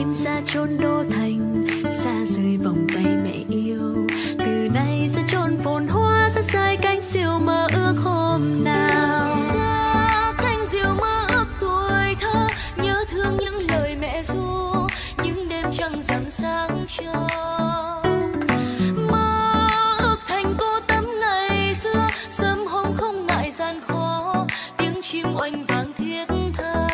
em xa chốn đô thành, xa rời vòng tay mẹ yêu. Từ nay sẽ chôn phồn hoa, sẽ rơi cánh diều mơ ước hôm nào. Xa cánh diều mơ ước tuổi thơ, nhớ thương những lời mẹ ru, những đêm trăng rằm sáng cho. Mơ ước thành cô tấm ngày xưa, sớm hôm không ngại gian khó, tiếng chim oanh vang thiết tha.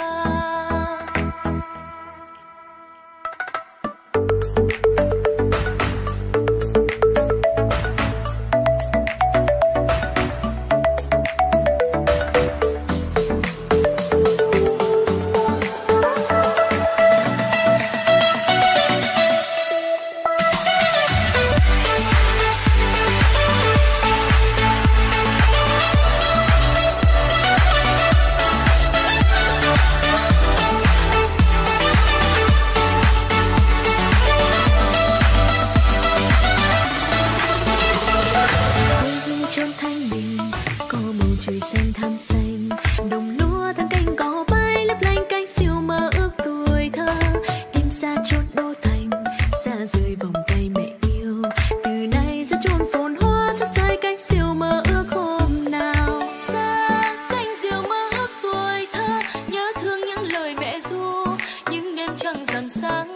Chốn thanh bình có bầu trời xanh thẳm xanh, đồng lúa thăng cánh cỏ bay lấp lánh cánh diều mơ ước tuổi thơ. Em xa chốn đô thành, xa rời vòng tay mẹ yêu. Từ nay sẽ chôn phồn hoa, sẽ rơi cánh diều mơ ước hôm nào. Xa cánh diều mơ ước tuổi thơ, nhớ thương những lời mẹ ru, những đêm trăng rằm sáng